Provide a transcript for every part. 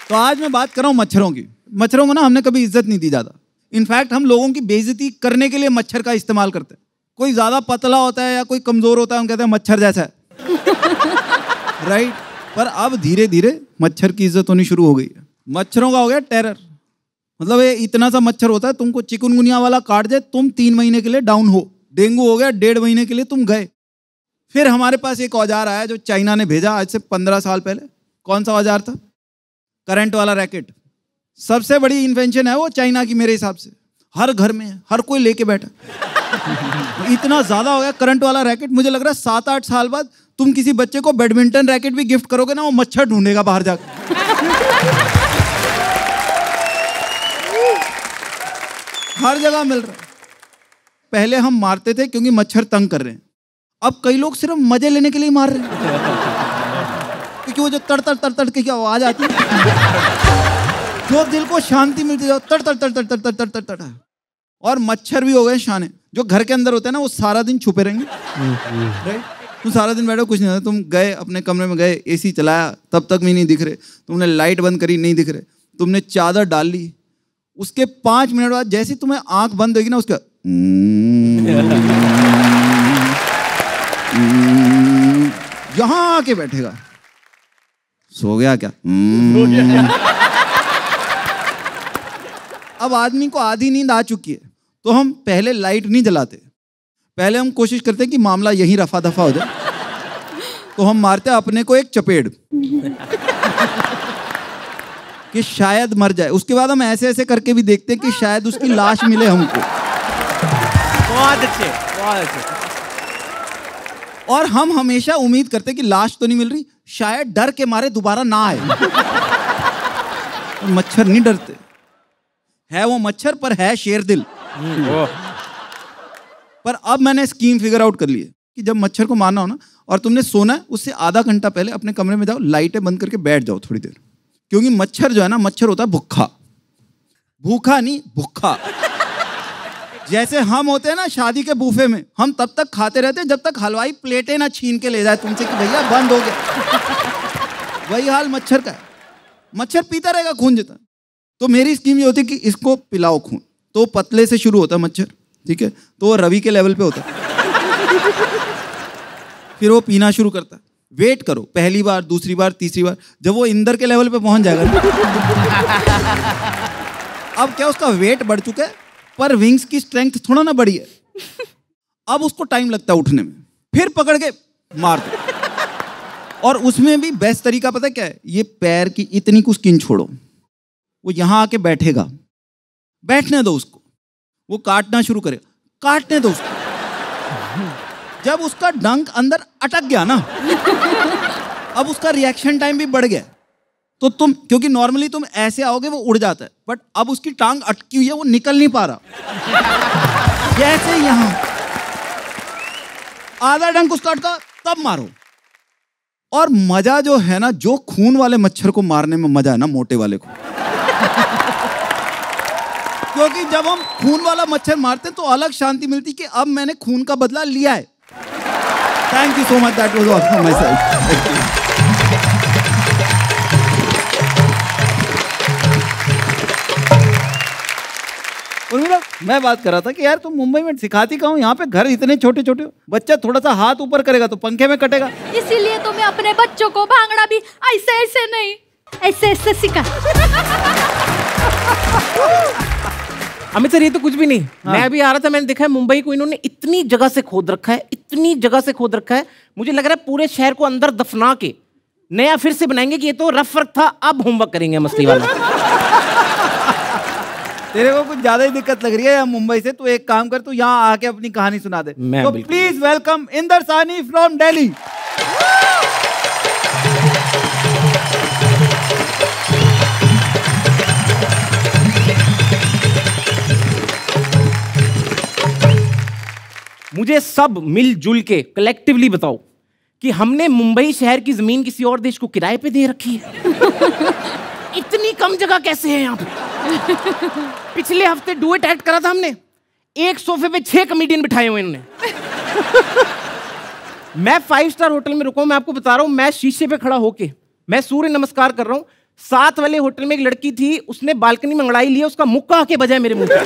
तो आज मैं बात कर रहा हूँ मच्छरों की। मच्छरों को ना हमने कभी इज्जत नहीं दी ज्यादा। इनफैक्ट हम लोगों की बेइज्जती करने के लिए मच्छर का इस्तेमाल करते हैं। कोई ज्यादा पतला होता है या कोई कमजोर होता है, हम कहते हैं मच्छर जैसा है। राइट। पर अब धीरे धीरे मच्छर की इज्जत होनी शुरू हो गई है। मच्छरों का हो गया टेरर। मतलब ये इतना सा मच्छर होता है, तुमको चिकनगुनिया वाला काट दे, तुम 3 महीने के लिए डाउन हो। डेंगू हो गया, 1.5 महीने के लिए तुम गए। फिर हमारे पास एक औजार आया जो चाइना ने भेजा आज से 15 साल पहले। कौन सा औजार था? करंट वाला रैकेट। सबसे बड़ी इन्वेंशन है वो चाइना की मेरे हिसाब से। हर घर में है, हर कोई लेके बैठा। इतना ज्यादा हो गया करंट वाला रैकेट, मुझे लग रहा है 7-8 साल बाद तुम किसी बच्चे को बैडमिंटन रैकेट भी गिफ्ट करोगे ना, वो मच्छर ढूंढेगा बाहर जाकर। हर जगह मिल रहा है। पहले हम मारते थे क्योंकि मच्छर तंग कर रहे हैं। अब कई लोग सिर्फ मजे लेने के लिए मार रहे हैं, क्योंकि वो जो तड़ तड़ तड़ तड़ की आवाज आती है, जो दिल को शांति मिलती है, तड़ तड़ तड़ तड़ तड़ तड़ तड़ तड़। और मच्छर भी हो गए शाने। जो घर के अंदर होते हैं ना, वो सारा दिन छुपे रहेंगे। राइट। तुम सारा दिन बैठो, कुछ नहीं होता। तुम गए अपने कमरे में, गए एसी चलाया, तब तक भी नहीं दिख रहे। तुमने लाइट बंद करी, नहीं दिख रहे। तुमने चादर डाल ली, उसके 5 मिनट बाद जैसे तुम्हें आंख बंद होगी ना, उसका यहां आके बैठेगा। सो गया क्या? अब आदमी को आधी नींद आ चुकी है, तो हम पहले लाइट नहीं जलाते। पहले हम कोशिश करते हैं कि मामला यहीं रफा दफा हो जाए, तो हम मारते हैं अपने को एक चपेट कि शायद मर जाए। उसके बाद हम ऐसे ऐसे करके भी देखते हैं कि शायद उसकी लाश मिले हमको। बहुत अच्छे, बहुत अच्छे। और हम हमेशा उम्मीद करते हैं कि लाश तो नहीं मिल रही, शायद डर के मारे दोबारा ना आए। तो मच्छर नहीं डरते, है वो मच्छर पर है शेर दिल। पर अब मैंने स्कीम फिगर आउट कर ली है कि जब मच्छर को मारना हो ना, और तुमने सोना है, उससे आधा घंटा पहले अपने कमरे में जाओ, लाइटें बंद करके बैठ जाओ थोड़ी देर। क्योंकि मच्छर जो है ना, मच्छर होता है भूखा। भूखा नहीं, भूखा। जैसे हम होते हैं ना शादी के बूफे में, हम तब तक खाते रहते हैं जब तक हलवाई प्लेटें ना छीन के ले जाए तुमसे कि भैया बंद हो गया। वही हाल मच्छर का है। मच्छर पीता रहेगा खून जितना। तो मेरी स्कीम ये होती है कि इसको पिलाओ खून। तो पतले से शुरू होता है मच्छर, ठीक है, तो वो रवि के लेवल पे होता है। फिर वो पीना शुरू करता है। वेट करो, पहली बार, दूसरी बार, तीसरी बार, जब वो इंदर के लेवल पे पहुंच जाएगा। अब क्या उसका वेट बढ़ चुका है, पर विंग्स की स्ट्रेंथ थोड़ा ना बढ़ी है। अब उसको टाइम लगता है उठने में, फिर पकड़ के मार दो। और उसमें भी बेस्ट तरीका पता है क्या है? ये पैर की इतनी कुछ स्किन छोड़ो, वो यहां आके बैठेगा, बैठने दो उसको। वो काटना शुरू करेगा, काटने दो उसको। जब उसका डंक अंदर अटक गया ना, अब उसका रिएक्शन टाइम भी बढ़ गया। तो तुम, क्योंकि नॉर्मली तुम ऐसे आओगे वो उड़ जाता है, बट अब उसकी टांग अटकी हुई है, वो निकल नहीं पा रहा। जैसे यहां आधा डंक उसका अटका, तब मारो। और मजा जो है ना, जो खून वाले मच्छर को मारने में मजा है ना, मोटे वाले को। क्योंकि जब हम खून वाला मच्छर मारते हैं तो अलग शांति मिलती कि अब मैंने खून का बदला लिया है। Thank you so much, that was all from my side. Urmila, मैं बात कर रहा था कि यार तुम मुंबई में सिखाती कहाँ हो? यहाँ पे घर इतने छोटे छोटे, बच्चा थोड़ा सा हाथ ऊपर करेगा तो पंखे में कटेगा। इसीलिए तो मैं अपने बच्चों को भांगड़ा भी ऐसे ऐसे नहीं, ऐसे ऐसे सिखा। अमित सर, ये तो कुछ भी नहीं। हाँ। मैं अभी आ रहा था, मैंने देखा है मुंबई को इन्होंने इतनी जगह से खोद रखा है, इतनी जगह से खोद रखा है, मुझे लग रहा है पूरे शहर को अंदर दफना के नया फिर से बनाएंगे कि ये तो रफ वर्क था, अब होमवर्क करेंगे मस्ती वाला। तेरे को कुछ ज्यादा ही दिक्कत लग रही है मुंबई से, तू एक काम कर, तू यहाँ आके अपनी कहानी सुना दे। तो प्लीज वेलकम इंदर सानी फ्रॉम दिल्ली। मुझे सब मिलजुल के कलेक्टिवली बताओ कि हमने मुंबई शहर की जमीन किसी और देश को किराए पे दे रखी है? इतनी कम जगह कैसे है यहाँ पे? पिछले हफ्ते डुएट एक्ट करा था हमने, एक सोफे पे 6 कॉमेडियन बिठाए हुए इन्होंने। मैं 5 स्टार होटल में रुका हूं, मैं आपको बता रहा हूं, मैं शीशे पे खड़ा होके मैं सूर्य नमस्कार कर रहा हूं, साथ वाले होटल में एक लड़की थी, उसने बालकनी में अंगड़ाई लिया, उसका मुक्का आके बजाय मेरे मुंह पे।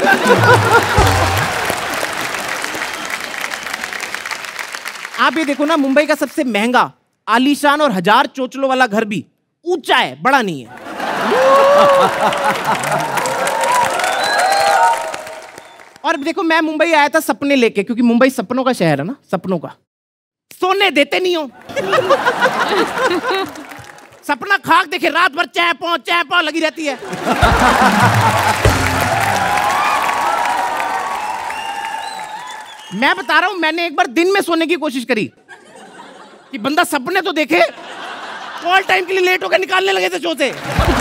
आप ये देखो ना, मुंबई का सबसे महंगा, आलीशान और 1000 चोचलों वाला घर भी ऊंचा है, बड़ा नहीं है। और देखो, मैं मुंबई आया था सपने लेके, क्योंकि मुंबई सपनों का शहर है ना, सपनों का। सोने देते नहीं हो। सपना खाक देखे, रात भर चैपो लगी रहती है। मैं बता रहा हूं, मैंने एक बार दिन में सोने की कोशिश करी कि बंदा सपने तो देखे। कॉल टाइम के लिए लेट होकर निकालने लगे थे शो से।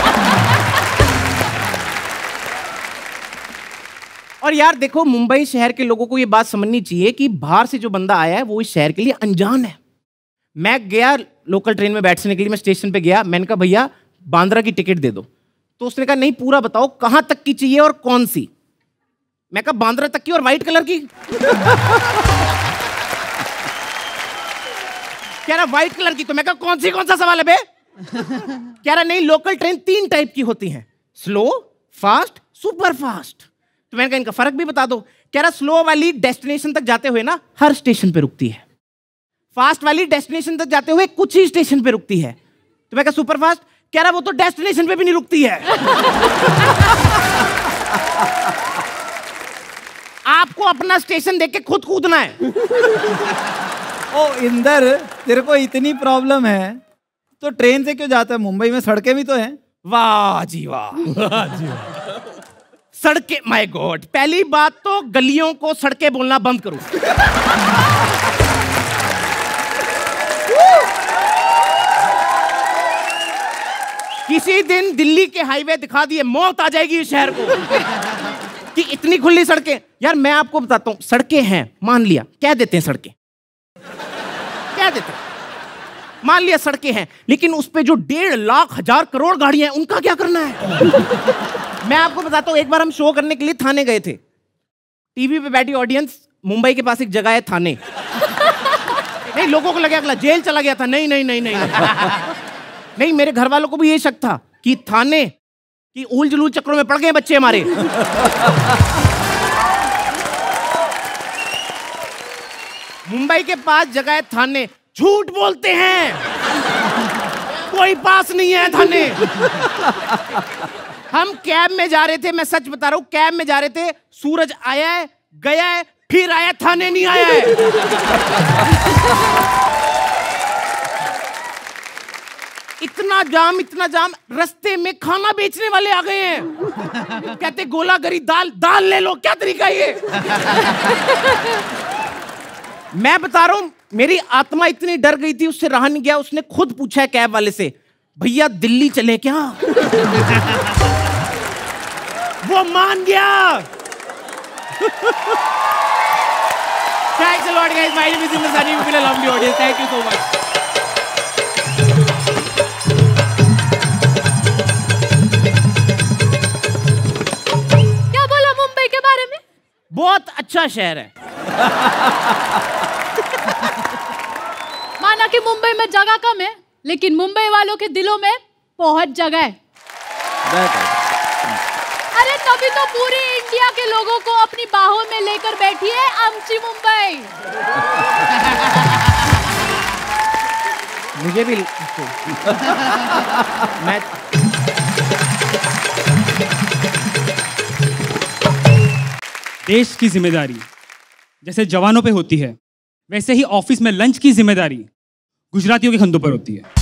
और यार देखो, मुंबई शहर के लोगों को ये बात समझनी चाहिए कि बाहर से जो बंदा आया है वो इस शहर के लिए अनजान है। मैं गया लोकल ट्रेन में बैठने के लिए, मैं स्टेशन पे गया, मैंने कहा भैया बांद्रा की टिकट दे दो। तो उसने कहा नहीं, पूरा बताओ कहां तक की चाहिए और कौन सी। मैं कहा बांद्रा तक की और व्हाइट कलर की। कह रहा व्हाइट कलर की। तो मैं कहा कौन सा सवाल है बे। कह रहा नहीं, लोकल ट्रेन 3 टाइप की होती हैं, स्लो, फास्ट, सुपर फास्ट। तो मैंने कहा इनका फर्क भी बता दो। कह रहा स्लो वाली डेस्टिनेशन तक जाते हुए ना हर स्टेशन पे रुकती है, फास्ट वाली डेस्टिनेशन तक जाते हुए कुछ ही स्टेशन पे रुकती है। तो मैं कहा सुपर फास्ट। कह रहा वो तो डेस्टिनेशन पे भी नहीं रुकती है। आपको अपना स्टेशन देख के खुद कूदना है। ओ इंदर, तेरे को इतनी प्रॉब्लम है तो ट्रेन से क्यों जाता है? मुंबई में सड़कें भी तो हैं। वाह जी वाह। सड़कें, माय गॉड। पहली बात तो गलियों को सड़कें बोलना बंद करो। किसी दिन दिल्ली के हाईवे दिखा दिए, मौत आ जाएगी इस शहर को कि इतनी खुली सड़कें। यार मैं आपको बताता हूं, सड़कें हैं, मान लिया, कह देते हैं सड़कें, कह देते हैं, मान लिया सड़कें हैं, लेकिन उस पे जो 1.5 लाख 1000 करोड़ गाड़ियां हैं, उनका क्या करना है? मैं आपको बताता हूं, एक बार हम शो करने के लिए थाने गए थे। टीवी पे बैठी ऑडियंस, मुंबई के पास एक जगह है थाने। नहीं, लोगों को लगा अगला जेल चला गया था। नहीं नहीं नहीं नहीं नहीं, मेरे घर वालों को भी ये शक था कि थाने की उल जुलूल चक्रों में पड़ गए बच्चे हमारे। मुंबई के पास जगह है थाने। झूठ बोलते हैं, कोई पास नहीं है थाने। हम कैब में जा रहे थे, मैं सच बता रहा हूं, कैब में जा रहे थे, सूरज आया है, गया है, फिर आया, थाने नहीं आया है। इतना जाम, रास्ते में खाना बेचने वाले आ गए हैं। कहते गोला गरी दाल ले लो। क्या तरीका ये? मैं बता रहा हूं, मेरी आत्मा इतनी डर गई थी, उससे रहा नहीं गया। उसने खुद पूछा है कैब वाले से, भैया दिल्ली चले क्या? वो मान गया। Thanks a lot guys, my name is Amit Tandon, you've been a lovely audience, thank you so much. क्या बोला मुंबई के बारे में? बहुत अच्छा शहर है। माना कि मुंबई में जगह कम है, लेकिन मुंबई वालों के दिलों में बहुत जगह है। अरे तभी तो पूरी इंडिया के लोगों को अपनी बाहों में लेकर बैठी है आमची मुंबई। मुझे भी मैं देश की जिम्मेदारी जैसे जवानों पे होती है, वैसे ही ऑफिस में लंच की जिम्मेदारी गुजरातियों के कंधों पर होती है।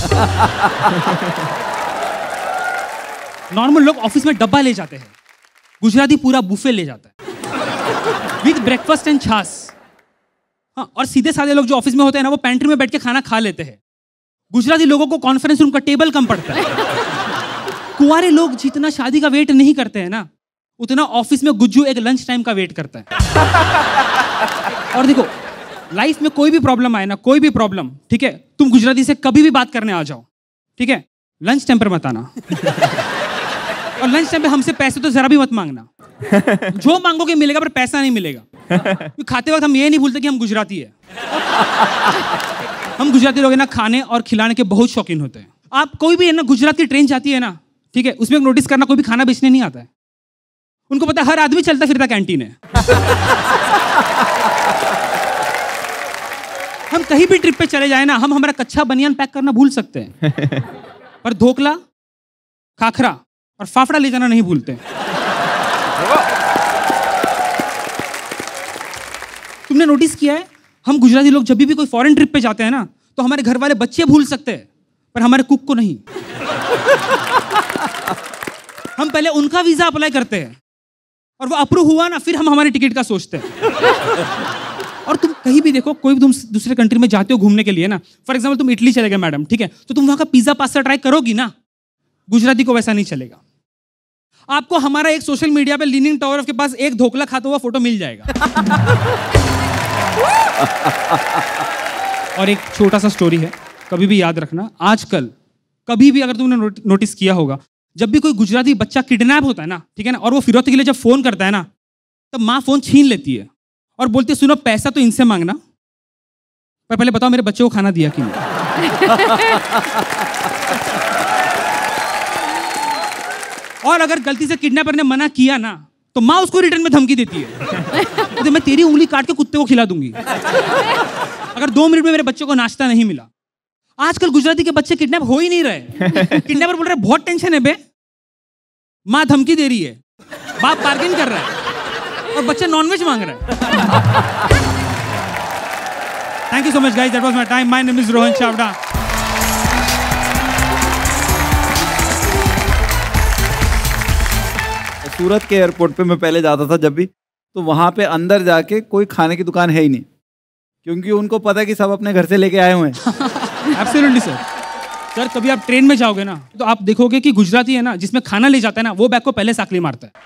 नॉर्मल लोग ऑफिस में डब्बा ले जाते हैं, गुजराती पूरा बुफे ले जाता है विद ब्रेकफास्ट एंड छाछ। हाँ, और सीधे साधे लोग जो ऑफिस में होते हैं ना, वो पेंट्री में बैठ के खाना खा लेते हैं। गुजराती लोगों को कॉन्फ्रेंस रूम का टेबल कम पड़ता है। कुंवारे लोग जितना शादी का वेट नहीं करते हैं ना, उतना ऑफिस में गुज्जू एक लंच टाइम का वेट करता है। और देखो, लाइफ में कोई भी प्रॉब्लम आए ना, कोई भी प्रॉब्लम, ठीक है, तुम गुजराती से कभी भी बात करने आ जाओ, ठीक है, लंच टाइम पर मत आना। और लंच टाइम पे हमसे पैसे तो जरा भी मत मांगना। जो मांगोगे मिलेगा, पर पैसा नहीं मिलेगा। खाते वक्त हम ये नहीं भूलते कि हम गुजराती है। हम गुजराती लोग है ना, खाने और खिलाने के बहुत शौकीन होते हैं। आप कोई भी है ना, गुजरात की ट्रेन जाती है ना, ठीक है, उसमें नोटिस करना कोई भी खाना बेचने नहीं आता है। उनको पता है हर आदमी चलता फिरता कैंटीन है। हम कहीं भी ट्रिप पे चले जाए ना, हम हमारा कच्चा बनियान पैक करना भूल सकते हैं, पर धोकला, खाखरा और फाफड़ा ले जाना नहीं भूलते। तुमने नोटिस किया है, हम गुजराती लोग जब भी कोई फॉरेन ट्रिप पे जाते हैं ना, तो हमारे घर वाले बच्चे भूल सकते हैं, पर हमारे कुक को नहीं। हम पहले उनका वीजा अप्लाई करते हैं और वो अप्रूव हुआ ना, फिर हम हमारी टिकट का सोचते हैं। और तुम कहीं भी देखो, कोई भी तुम दूसरे कंट्री में जाते हो घूमने के लिए ना, फॉर एग्जांपल तुम इटली चले गए मैडम, ठीक है, तो तुम वहां का पिज्जा पास्ता ट्राई करोगी ना, गुजराती को वैसा नहीं चलेगा। आपको हमारा एक सोशल मीडिया पे लीनिंग टावर के पास एक धोकला खाता हुआ फोटो मिल जाएगा। और एक छोटा सा स्टोरी है, कभी भी याद रखना, आजकल कभी भी अगर तुमने नोटिस किया होगा, जब भी कोई गुजराती बच्चा किडनैप होता है ना, ठीक है ना, और वो फिरौती के लिए जब फोन करता है ना, तब माँ फोन छीन लेती है और बोलती है सुनो पैसा तो इनसे मांगना, पर पहले बताओ मेरे बच्चे को खाना दिया कि नहीं। और अगर गलती से किडनैपर ने मना किया ना, तो माँ उसको रिटर्न में धमकी देती है, तो मैं तेरी उंगली काट के कुत्ते को खिला दूंगी अगर 2 मिनट में मेरे बच्चे को नाश्ता नहीं मिला। आजकल गुजराती के बच्चे किडनैप हो ही नहीं रहे। किडनैपर बोल रहे बहुत टेंशन है बे, माँ धमकी दे रही है, बाप बार्गेन कर रहा है और बच्चा नॉनवेज मांग रहा है। Thank you so much guys, that was my time. My name is Rohan Chavda. सूरत के एयरपोर्ट पे मैं पहले जाता था जब भी, तो वहां पे अंदर जाके कोई खाने की दुकान है ही नहीं, क्योंकि उनको पता है कि सब अपने घर से लेके आए हुए हैं। Absolutely sir. सर कभी आप ट्रेन में जाओगे ना, तो आप देखोगे कि गुजराती है ना, जिसमें खाना ले जाता है ना, वो बैग को पहले साकली मारता है।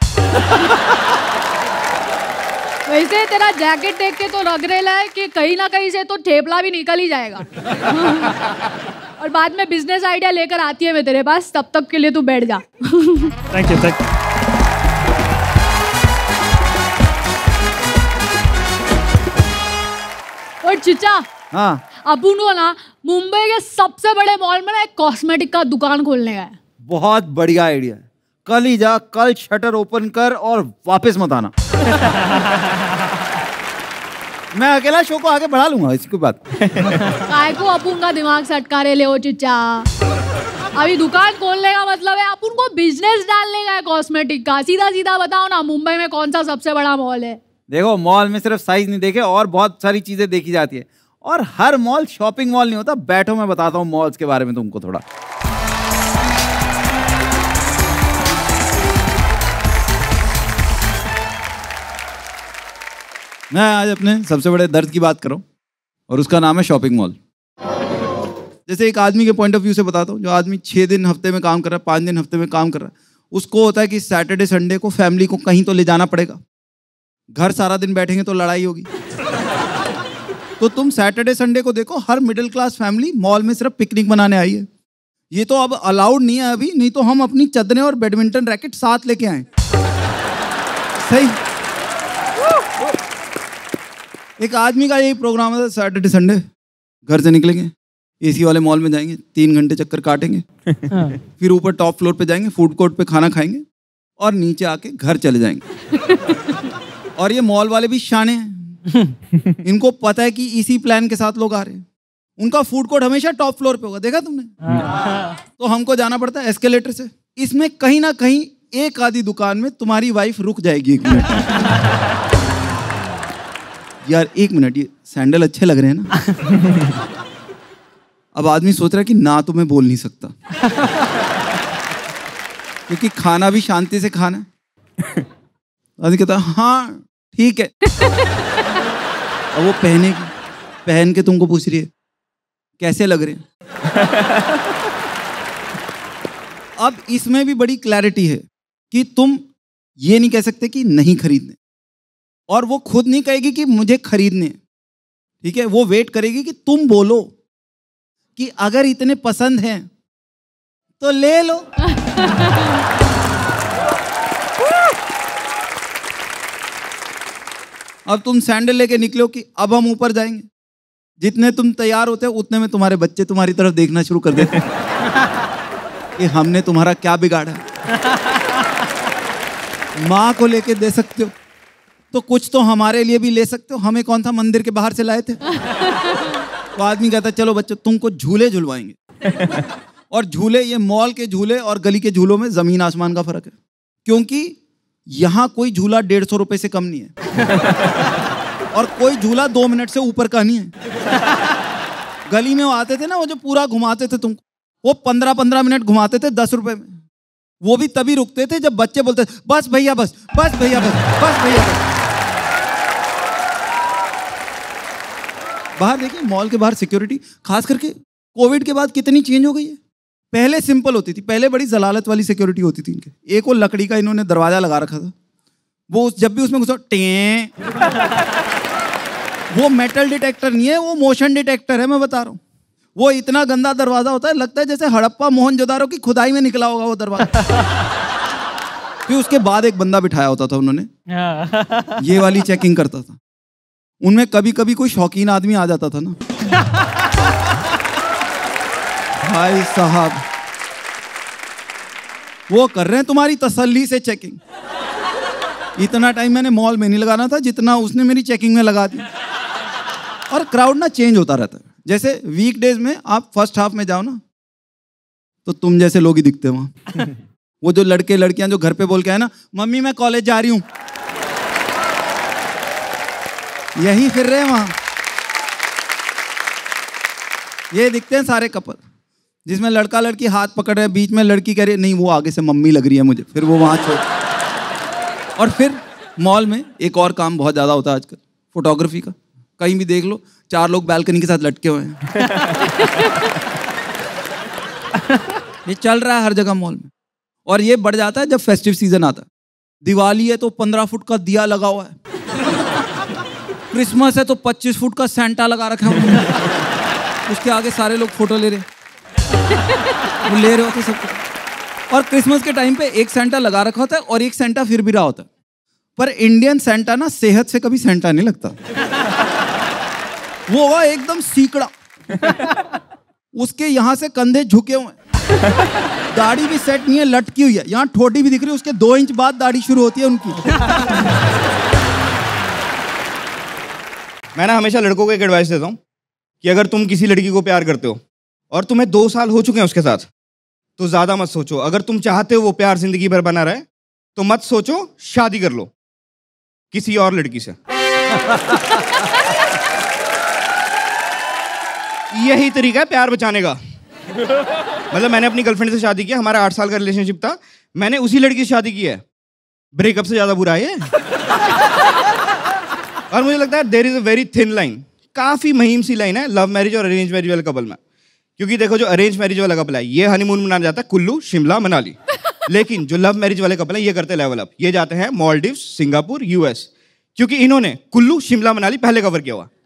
वैसे तेरा जैकेट देख के तो लग रहा है कि कहीं ना कहीं से तो ठेपला भी निकल ही जाएगा। और बाद में बिजनेस आइडिया लेकर आती है मैं तेरे पास, तब तक के लिए तू बैठ जा। Thank you, thank you. और चिचा, हाँ, अपुन को ना मुंबई के सबसे बड़े मॉल में ना एक कॉस्मेटिक का दुकान खोलने का है। बहुत बढ़िया आइडिया है। कल ही जा, कल शटर ओपन कर और वापस मत आना। मैं अकेला शो को आगे बढ़ा लूंगा, इसकी बात। काय को अपुन का दिमाग सटकारे ले हो चिचा। अभी दुकान खोलने का मतलब है अपुन को बिजनेस डालने का है कॉस्मेटिक का। सीधा सीधा बताओ ना, मुंबई में कौन सा सबसे बड़ा मॉल है? देखो, मॉल में सिर्फ साइज नहीं देखे, और बहुत सारी चीजें देखी जाती है, और हर मॉल शॉपिंग मॉल नहीं होता। बैठो, मैं बताता हूँ मॉल्स के बारे में तुमको थोड़ा। मैं आज अपने सबसे बड़े दर्द की बात कर रहा हूँ, और उसका नाम है शॉपिंग मॉल। जैसे एक आदमी के पॉइंट ऑफ व्यू से बताता हूँ, जो आदमी 6 दिन हफ्ते में काम कर रहा है, 5 दिन हफ्ते में काम कर रहा है, उसको होता है कि सैटरडे संडे को फैमिली को कहीं तो ले जाना पड़ेगा। घर सारा दिन बैठेंगे तो लड़ाई होगी। तो तुम सैटरडे संडे को देखो, हर मिडिल क्लास फैमिली मॉल में सिर्फ पिकनिक मनाने आई है। ये तो अब अलाउड नहीं है अभी, नहीं तो हम अपनी चादरें और बैडमिंटन रैकेट साथ लेके आए। सही। एक आदमी का यही प्रोग्राम है, सैटरडे संडे घर से निकलेंगे, एसी वाले मॉल में जाएंगे, 3 घंटे चक्कर काटेंगे, फिर ऊपर टॉप फ्लोर पे जाएंगे, फूड कोर्ट पे खाना खाएंगे, और नीचे आके घर चले जाएंगे। और ये मॉल वाले भी शाने हैं। इनको पता है कि इसी प्लान के साथ लोग आ रहे हैं। उनका फूड कोर्ट हमेशा टॉप फ्लोर पे होगा, देखा तुमने? तो हमको जाना पड़ता है एस्केलेटर से। इसमें कहीं ना कहीं एक आधी दुकान में तुम्हारी वाइफ रुक जाएगी 1 मिनट। यार 1 मिनट, ये सैंडल अच्छे लग रहे हैं ना? अब आदमी सोच रहा है कि ना तो मैं बोल नहीं सकता, क्योंकि खाना भी शांति से खाना है। आदमी कहता हाँ ठीक है। अब वो पहन के तुमको पूछ रही है कैसे लग रहे हैं। अब इसमें भी बड़ी क्लैरिटी है कि तुम ये नहीं कह सकते कि नहीं खरीदने, और वो खुद नहीं कहेगी कि मुझे खरीदने, ठीक है? वो वेट करेगी कि तुम बोलो कि अगर इतने पसंद हैं तो ले लो। अब तुम सैंडल लेके निकलो कि अब हम ऊपर जाएंगे। जितने तुम तैयार होते हो उतने में तुम्हारे बच्चे तुम्हारी तरफ देखना शुरू कर देते हैं। कि हमने तुम्हारा क्या बिगाड़ा। माँ को लेके दे सकते हो तो कुछ तो हमारे लिए भी ले सकते हो। हमें कौन सा मंदिर के बाहर से लाए थे? तो आदमी कहता है चलो बच्चों तुमको झूले झुलवाएंगे। और झूले, ये मॉल के झूले और गली के झूलों में जमीन आसमान का फर्क है, क्योंकि यहाँ कोई झूला 150 रुपए से कम नहीं है और कोई झूला 2 मिनट से ऊपर का नहीं है। गली में वो आते थे ना, वो जो पूरा घुमाते थे तुमको, वो 15-15 मिनट घुमाते थे 10 रुपए में। वो भी तभी रुकते थे जब बच्चे बोलते थे बस भैया बस, बस भैया बस, बस भैया बस। बाहर देखिए, मॉल के बाहर सिक्योरिटी, खास करके कोविड के बाद कितनी चेंज हो गई है। पहले सिंपल होती थी, पहले बड़ी जलालत वाली सिक्योरिटी होती थी इनके। एक वो लकड़ी का इन्होंने दरवाजा लगा रखा था, वो जब भी उसमें घुसा टें, वो मेटल डिटेक्टर नहीं है, वो मोशन डिटेक्टर है, मैं बता रहा हूँ। वो इतना गंदा दरवाजा होता है, लगता है जैसे हड़प्पा मोहनजोदारो की खुदाई में निकला होगा वो दरवाजा। फिर उसके बाद एक बंदा बिठाया होता था उन्होंने, ये वाली चेकिंग करता था। उनमें कभी कभी कोई शौकीन आदमी आ जाता था ना, भाई साहब वो कर रहे हैं तुम्हारी तसल्ली से चेकिंग। इतना टाइम मैंने मॉल में नहीं लगाना था जितना उसने मेरी चेकिंग में लगा दी। और क्राउड ना चेंज होता रहता है। जैसे वीकडेज में आप फर्स्ट हाफ में जाओ ना, तो तुम जैसे लोग ही दिखते हैं वहां। वो जो लड़के लड़कियां जो घर पे बोल के आए ना, मम्मी मैं कॉलेज जा रही हूं, यही फिर रहे हैं वहां। ये दिखते हैं सारे कपल, जिसमें लड़का लड़की हाथ पकड़ रहे हैं, बीच में लड़की कह रही है नहीं वो आगे से मम्मी लग रही है मुझे, फिर वो वहां छोड़। और फिर मॉल में एक और काम बहुत ज्यादा होता है आजकल, फोटोग्राफी का। कहीं भी देख लो 4 लोग बैल्कनी के साथ लटके हुए हैं। ये चल रहा है हर जगह मॉल में। और ये बढ़ जाता है जब फेस्टिव सीजन आता है। दिवाली है तो 15 फुट का दिया लगा हुआ है, क्रिसमस है तो 25 फुट का सेंटा लगा रखा है, उसके आगे सारे लोग फोटो ले रहे, वो ले रहे होते सब कुछ। और क्रिसमस के टाइम पे एक सेंटा लगा रखा होता है और एक सेंटा फिर भी रहा होता है। पर इंडियन सेंटा ना सेहत से कभी सेंटा नहीं लगता, वो हुआ एकदम सीकड़ा, उसके यहां से कंधे झुके हुए हैं, दाढ़ी भी सेट नहीं है, लटकी हुई है, यहाँ ठोडी भी दिख रही है, उसके 2 इंच बाद दाढ़ी शुरू होती है उनकी। मैं ना हमेशा लड़कों को एक एडवाइस देता हूँ कि अगर तुम किसी लड़की को प्यार करते हो और तुम्हें 2 साल हो चुके हैं उसके साथ, तो ज्यादा मत सोचो। अगर तुम चाहते हो वो प्यार जिंदगी भर बना रहे, तो मत सोचो, शादी कर लो किसी और लड़की से। यही तरीका है प्यार बचाने का। मतलब मैंने अपनी गर्लफ्रेंड से शादी किया, हमारा 8 साल का रिलेशनशिप था, मैंने उसी लड़की से शादी की है। ब्रेकअप से ज्यादा बुरा है ये। और मुझे लगता है there is a very thin line, काफी महीन सी लाइन है लव मैरिज और अरेंज मैरिज वाले कपल में। क्योंकि देखो जो अरेंज मैरिज वाला कपल है ये हनीमून मनाने जाता है कुल्लू, शिमला, मनाली। लेकिन जो लव मैरिज वाले कपल है ये करते लेवल अप, ये जाते हैं मालदीव्स, सिंगापुर, यूएस, क्योंकि इन्होंने कुल्लू, शिमला, मनाली पहले कवर किया हुआ।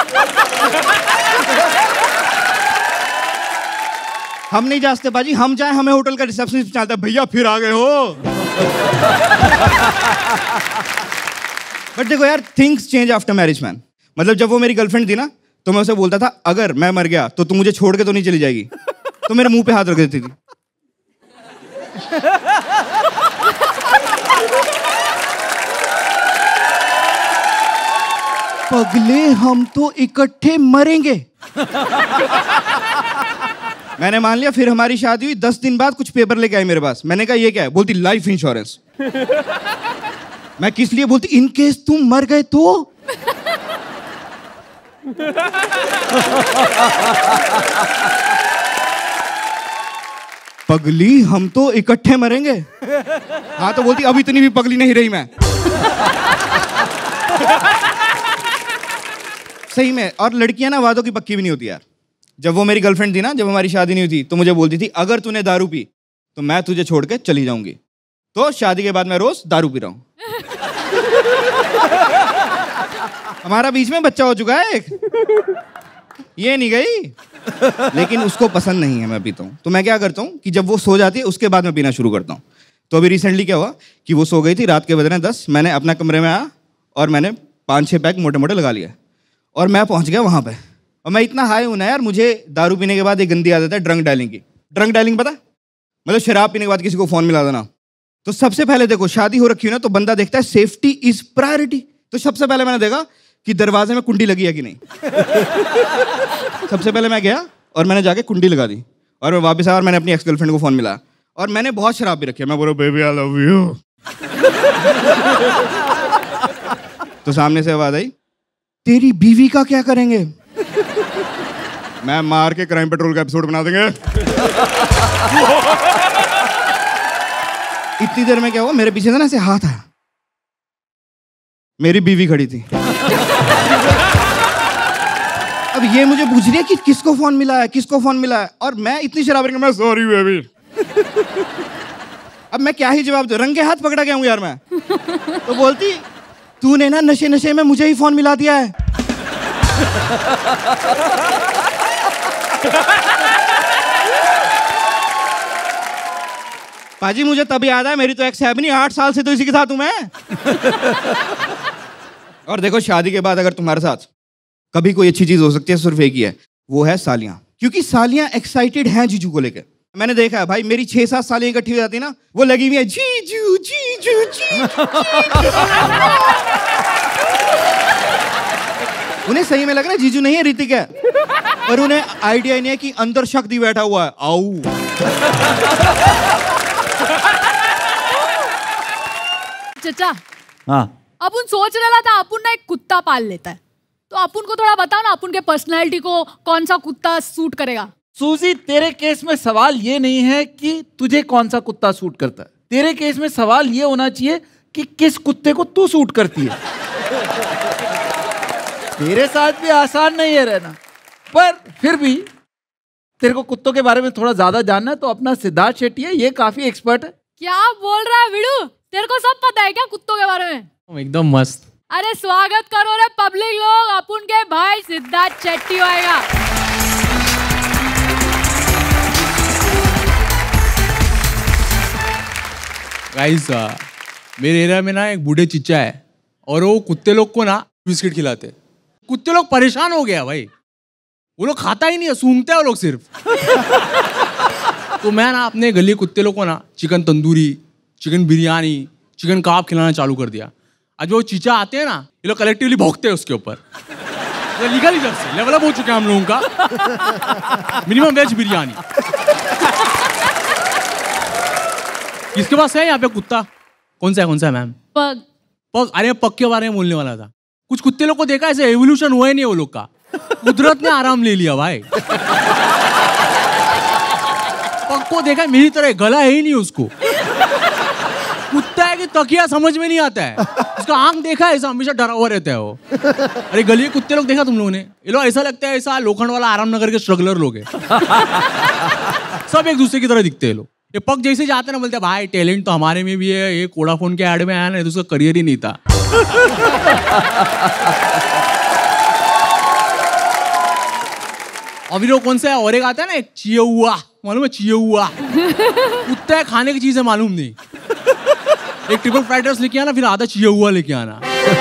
हम नहीं जाते बाजी, हम जाए हमें होटल का रिसेप्शनिस्ट चाहता है, भैया फिर आ गए हो। बट देखो यार, things change after marriage man. मतलब जब वो मेरी गर्लफ्रेंड थी ना, तो मैं उसे बोलता था अगर मैं मर गया तो तू मुझे छोड़ के तो नहीं चली जाएगी, तो मेरे मुंह पे हाथ रख देती थी। पगले हम तो इकट्ठे मरेंगे। मैंने मान लिया। फिर हमारी शादी हुई, 10 दिन बाद कुछ पेपर लेके आई मेरे पास। मैंने कहा ये क्या है? बोलती लाइफ इंश्योरेंस। मैं किस लिए? बोलती इन केस तुम मर गए तो। पगली हम तो इकट्ठे मरेंगे। हाँ तो बोलती अब इतनी भी पगली नहीं रही मैं। सही में। और लड़कियां ना वादों की पक्की भी नहीं होती यार। जब वो मेरी गर्लफ्रेंड थी ना, जब हमारी शादी नहीं हुई थी, तो मुझे बोलती थी अगर तूने दारू पी तो मैं तुझे छोड़ के चली जाऊंगी। तो शादी के बाद मैं रोज दारू पी रहा हूं। हमारा बीच में बच्चा हो चुका है एक। ये नहीं गई, लेकिन उसको पसंद नहीं है मैं पीता हूँ। तो मैं क्या करता हूँ कि जब वो सो जाती है उसके बाद मैं पीना शुरू करता हूँ। तो अभी रिसेंटली क्या हुआ कि वो सो गई थी, रात के बज रहे हैं 10, मैंने अपना कमरे में आया और मैंने 5-6 पैक मोटे मोटे लगा लिया और मैं पहुंच गया वहां पे। और मैं इतना हाई हूं ना यार, मुझे दारू पीने के बाद एक गंदी आदत है ड्रंक डायलिंग की। ड्रंक डायलिंग पता? मतलब शराब पीने के बाद किसी को फोन मिला देना। तो सबसे पहले देखो, शादी हो रखी हो ना तो बंदा देखता है सेफ्टी इज प्रायोरिटी। तो सबसे पहले मैंने देखा कि दरवाजे में कुंडी लगी है कि नहीं। सबसे पहले मैं गया और मैंने जाके कुंडी लगा दी और मैं वापस आया और मैंने अपनी एक्स गर्लफ्रेंड को फोन मिलाया और मैंने बहुत शराब भी रखी है। मैं बोला बेबी आई लव यू। तो सामने से आवाज आई, तेरी बीवी का क्या करेंगे? मैं मार के क्राइम पेट्रोल का एपिसोड बना देंगे। इतनी देर में क्या हुआ, मेरे पीछे से ना ऐसे हाथ आया, मेरी बीवी खड़ी थी। अब ये मुझे पूछ रही है कि किसको फोन मिला है, किसको फोन मिला है, और मैं इतनी शराब मैं सॉरी बेबी। अब मैं क्या ही जवाब दूं, रंगे हाथ पकड़ा गया हूं यार मैं। तो बोलती, तूने ना नशे नशे में मुझे ही फोन मिला दिया है। पाजी मुझे तब याद है, मेरी तो एक्स है भी नहीं, 8 साल से तो इसी के साथ हूं मैं। और देखो, शादी के बाद अगर तुम्हारे साथ कभी कोई अच्छी चीज हो सकती है, सिर्फ एक ही है, वो है सालियां। क्योंकि सालियां एक्साइटेड हैं जीजू को लेकर। मैंने देखा है भाई, मेरी 6-7 सालियां इकट्ठी हो जाती है ना, वो लगी हुई है जीजू जीजू जीजू। उन्हें सही में लग रहा है जीजू नहीं है, ऋतिक है, और उन्हें आइडिया नहीं है कि अंदर शक्ति बैठा हुआ है। आओ चचा, हाँ, अपन सोच रहा था अपन ना एक कुत्ता पाल लेता है, तो अपन को थोड़ा बताओ ना, अपन के पर्सनैलिटी को कौन सा कुत्ता सूट करेगा। सूजी, तेरे केस में सवाल ये नहीं है कि तुझे कौन सा कुत्ता सूट करता है, तेरे केस में सवाल ये होना चाहिए कि किस कुत्ते को तू सूट करती है। तेरे साथ भी आसान नहीं है रहना, पर फिर भी तेरे को कुत्तों के बारे में थोड़ा ज्यादा जानना है, तो अपना सिद्धार्थ शेट्टी है, ये काफी एक्सपर्ट है। क्या बोल रहा है विडू, तेरे को सब पता है क्या कुत्तों के बारे में? एकदम मस्त। अरे स्वागत करो रे पब्लिक लोग, अपन के भाई सिद्धार्थ शेट्टी आएगा। गाइस, मेरे एरिया में ना एक बूढ़े चिच्चा है और वो कुत्ते लोग को ना बिस्किट खिलाते। कुत्ते लोग परेशान हो गया भाई, वो लोग खाता ही नहीं है, सूंघते हैं वो लोग सिर्फ। तो मैं ना अपने गली कुत्ते लोग को ना chicken tandoori, chicken biryani, chicken kebab खिलाना चालू कर दिया। आज वो चीचा आते हैं ना, ये लोग कलेक्टिवली भौंकते हैं उसके ऊपर। लीगल इधर से लेवल अप हो चुके हैं हम लोगों का। Minimum veg biryani. किसके पास है यहाँ पे कुत्ता? कौन सा है मैम? पग। पग? अरे पग के बारे में बोलने वाला था। कुछ कुत्ते लोग को देखा ऐसे एवोल्यूशन हुआ ही नहीं वो लोग का, कुदरत ने आराम ले लिया भाई। पग को देखा मेरी तरह, गला है ही नहीं उसको। कुत्ता है कि तकिया समझ में नहीं आता है, उसका आंख देखा ऐसा हमेशा डरा हुआ रहता है वो। अरे गली कुत्ते लोग देखा तुम लोगों ने? ये लोग ऐसा लगता है ऐसा लोखंड वाला आराम नगर के स्ट्रगलर लोग हैं। सब एक दूसरे की तरह दिखते हैं लोग। ये पग जैसे जाते ना, बोलते भाई टैलेंट तो हमारे में भी है, ये वोडाफोन के ऐड में आया ना, तो उसका करियर ही नहीं था। अभी लोग कौन सा है, और एक आता है ना एक चियहुआ, मालूम है चियहुआ? कुत्ता है, खाने की चीज है मालूम नहीं। एक ट्रिपल फ्राइड राइस लेके आना, फिर आधा चियहुआ लेके आना।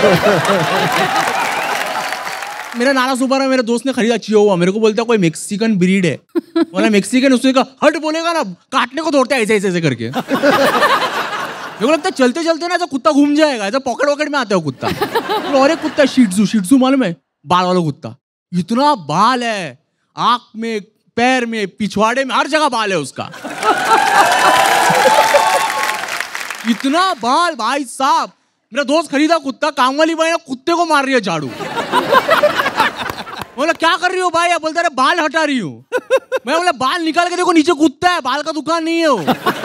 मेरा नाना सुबह मेरे दोस्त ने खरीदा चियहुआ, मेरे को बोलता कोई मैक्सिकन ब्रीड है। बोला मैक्सिकन, उसने कहा हट बोलेगा ना, काटने को दौड़ता है ऐसे ऐसे करके। मेरे को लगता है चलते चलते ना ऐसा कुत्ता घूम जाएगा, ऐसा पॉकेट वॉकेट में आता है वो कुत्ता। तो और एक कुत्ता शिट्जू मालूम है? बाल वाला कुत्ता, इतना बाल है, आंख में, पैर में, पिछवाड़े में, हर जगह बाल है उसका। इतना बाल भाई साहब। मेरा दोस्त खरीदा कुत्ता, काम वाली भाई कुत्ते को मार रही है झाड़ू। बोला क्या कर रही हो भाई? बोलता है बाल हटा रही हूँ। मैं बोला बाल निकाल के देखो, नीचे कुत्ता है, बाल का दुकान नहीं है वो।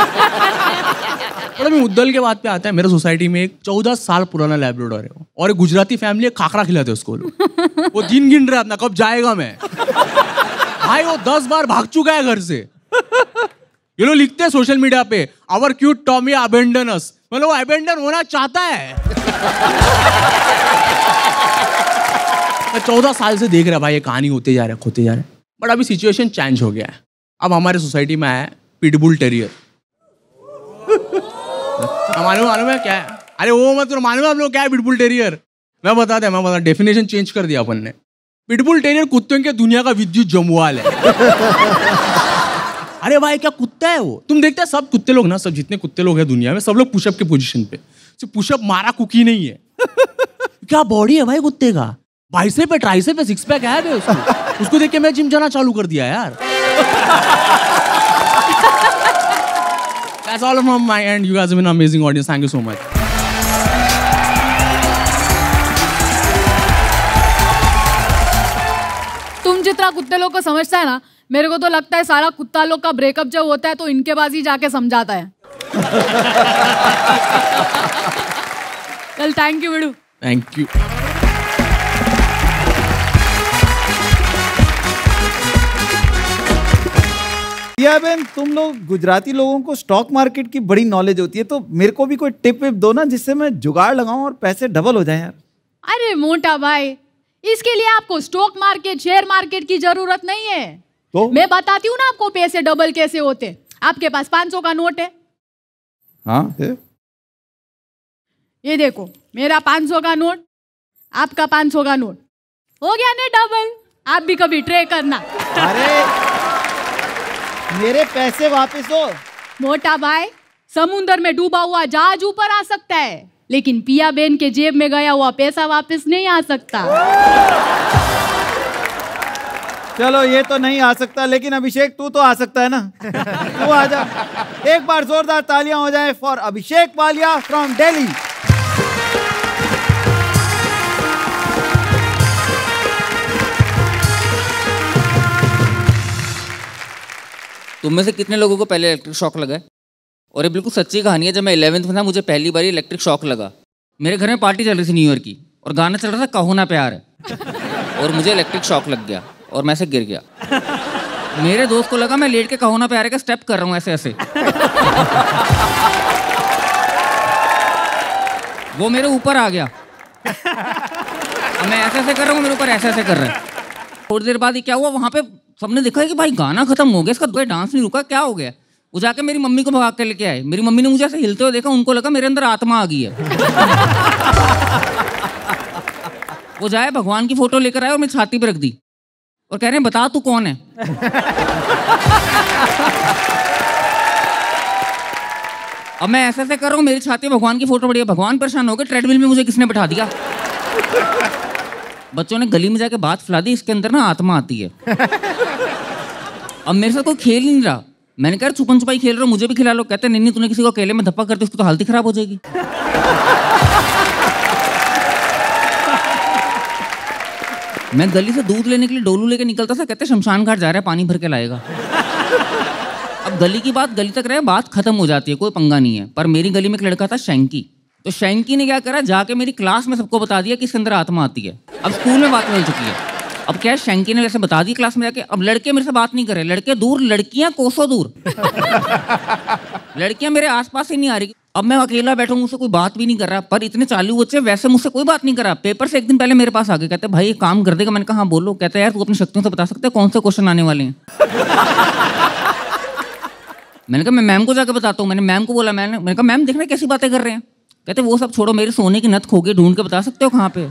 मैं मुद्दल के बात पे आता है, मेरे सोसाइटी में एक 14 साल पुराना लैब्राडोर है वो, और एक गुजराती फैमिली है, खाखरा खिलाते उसको लोग। वो दिन गिन रहे अपना कब जाएगा मैं। भाई वो 10 बार भाग चुका है घर से। ये लोग लिखते हैं सोशल मीडिया पे, our cute Tommy abandon us. मतलब वो अबेंडन होना चाहता है। 14 साल से देख रहा भाई, ये कहानी होते जा रहे। बट अभी सिचुएशन चेंज हो गया है। अब हमारे सोसाइटी में आया पिटबुल टेरियर। मालूम है क्या है? अरे वो मत मालूम है आप लोग क्या है पिटबुल टेरियर? मैं बता डेफिनेशन चेंज कर दिया अपन ने। पिटबुल टेरियर कुत्तों के दुनिया का विद्युत जमुआल है। अरे भाई क्या कुत्ता है वो। तुम देखते हैं सब कुत्ते लोग ना, सब जितने कुत्ते लोग हैं दुनिया में, सब लोग पुशअप के पोजीशन पे। सिर्फ पुशअप मारा कुकी नहीं है। क्या बॉडी है भाई कुत्ते का, बाइसेप पे ट्राइसेप पे सिक्स पैक है उसको। उसको देख के मैं जिम जाना चालू कर दिया यार। That's all from my end. You guys have been an amazing audience. Thank you so much. तुम जितना कुत्ते लोग को समझता है ना, मेरे को तो लगता है सारा कुत्ता लोग का ब्रेकअप जब होता है तो इनके पास ही जाके समझाता है। चल thank you Vidu. Thank you. Jiya ben, तुम लोग गुजराती लोगों को स्टॉक मार्केट की बड़ी नॉलेज होती है, तो मेरे को भी कोई टिप विप दो ना, जिससे मैं जुगाड़ लगाऊं और पैसे डबल हो जाएं यार। अरे मोटा भाई, इसके लिए आपको स्टॉक मार्केट, शेयर मार्केट की जरूरत नहीं है। तो मैं बताती हूँ ना आपको पैसे डबल कैसे होते। आपके पास 500 का नोट है। हाँ है। ये देखो, मेरा 500 का नोट, आपका 500 का नोट, हो गया ना डबल। आप भी कभी ट्राई करना। अरे मेरे पैसे वापस हो। मोटा भाई, समुंदर में डूबा हुआ जहाज ऊपर आ सकता है, लेकिन पिया बेन के जेब में गया हुआ पैसा वापस नहीं आ सकता। चलो ये तो नहीं आ सकता, लेकिन अभिषेक तू तो आ सकता है ना। तू आ जा। एक बार जोरदार तालियां हो जाए फॉर अभिषेक वालिया फ्रॉम दिल्ली। तुम में से कितने लोगों को पहले इलेक्ट्रिक शॉक लगा है? और ये बिल्कुल सच्ची कहानी है। जब मैं 11th में था, मुझे पहली बार इलेक्ट्रिक शॉक लगा। मेरे घर में पार्टी चल रही थी न्यू ईयर की, और गाना चल रहा था कहो ना प्यार है, और मुझे इलेक्ट्रिक शॉक लग गया और मैं ऐसे गिर गया। मेरे दोस्त को लगा मैं लेट के कहो ना प्यार है का स्टेप कर रहा हूँ ऐसे ऐसे। वो मेरे ऊपर आ गया, मैं ऐसे ऐसे कर रहा हूँ, मेरे ऊपर ऐसे ऐसे कर रहा है। थोड़ी देर बाद ही क्या हुआ, वहाँ पे सबने देखा कि भाई गाना खत्म हो गया, इसका कोई डांस नहीं रुका, क्या हो गया। वो जाके मेरी मम्मी को भगा के लेके आए। मेरी मम्मी ने मुझे ऐसे हिलते हुए देखा, उनको लगा मेरे अंदर आत्मा आ गई है। वो जाए भगवान की फोटो लेकर आए और मेरी छाती पे रख दी और कह रहे हैं बता तू कौन है। अब मैं ऐसे ऐसे कर रहा हूँ, मेरी छाती में भगवान की फोटो बढ़िया। भगवान परेशान हो गए, ट्रेडमिल में मुझे किसने बैठा दिया। बच्चों ने गली में जाके बात फैला दी, इसके अंदर ना आत्मा आती है। अब मेरे साथ कोई खेल ही नहीं रहा। मैंने कहा छुपन छुपाई खेल रहा हूँ, मुझे भी खिला लो। कहते नहीं तूने किसी को अकेले में धप्पा करते उसकी तो हालत ही खराब हो जाएगी। मैं गली से दूध लेने के लिए डोलू लेके निकलता था, कहते शमशान घाट जा रहा है, पानी भर के लाएगा। अब गली की बात गली तक रहे, बात खत्म हो जाती है, कोई पंगा नहीं है। पर मेरी गली में एक लड़का था शैंकी, तो शैंकी ने क्या करा, जाके मेरी क्लास में सबको बता दिया कि इसके अंदर आत्मा आती है। अब स्कूल में बात मिल चुकी है। अब क्या है, शैंकी ने वैसे बता दी क्लास में जाके। अब लड़के मेरे से बात नहीं कर रहे, लड़के दूर, लड़कियां कोसों दूर। लड़कियां मेरे आसपास ही नहीं आ रही। अब मैं अकेला बैठा हूँ, मुझसे कोई बात भी नहीं कर रहा। पर इतने चालू बच्चे, वैसे मुझसे कोई बात नहीं कर रहा। पेपर से एक दिन पहले मेरे पास आ गए, कहते भाई ये काम कर देगा। मैंने कहा हाँ बोलो। कहते यार तू अपनी शक्तियों से बता सकते है कौन से क्वेश्चन आने वाले हैं। मैंने कहा मैं मैम को जाकर बताता हूँ। मैंने मैम को बोला, मैंने कहा मैम देखना कैसी बातें कर रहे हैं। कहते वो सब छोड़ो, मेरे सोने की नथ खो गई, ढूंढ के बता सकते हो कहाँ पे।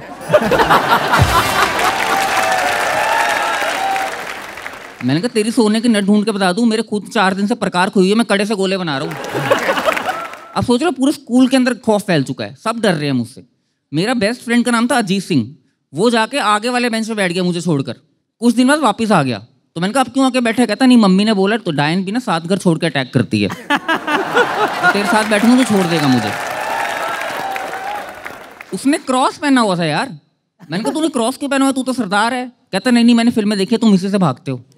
मैंने कहा तेरी सोने की नथ ढूंढ के बता दूं, मेरे खुद 4 दिन से प्रकार खोई है, मैं कड़े से गोले बना रहा हूँ। अब सोच रहे पूरे स्कूल के अंदर खौफ फैल चुका है, सब डर रहे हैं मुझसे। मेरा बेस्ट फ्रेंड का नाम था अजीत सिंह, वो जाके आगे वाले बेंच पे बैठ गया मुझे छोड़कर। कुछ दिन बाद वापस आ गया, तो मैंने कहा अब क्यों आके बैठे। कहता नहीं मम्मी ने बोला तो डायन भी ना 7 घर छोड़ के अटैक करती है, तो तेरे साथ बैठूंगा तो छोड़ देगा मुझे। उसने क्रॉस पहना हुआ था यार। मैंने कहा तूने क्रॉस क्यों पहना हुआ, तू तो सरदार है। कहता नहीं मैंने फिल्में देखी, तुम इसी से भागते हो।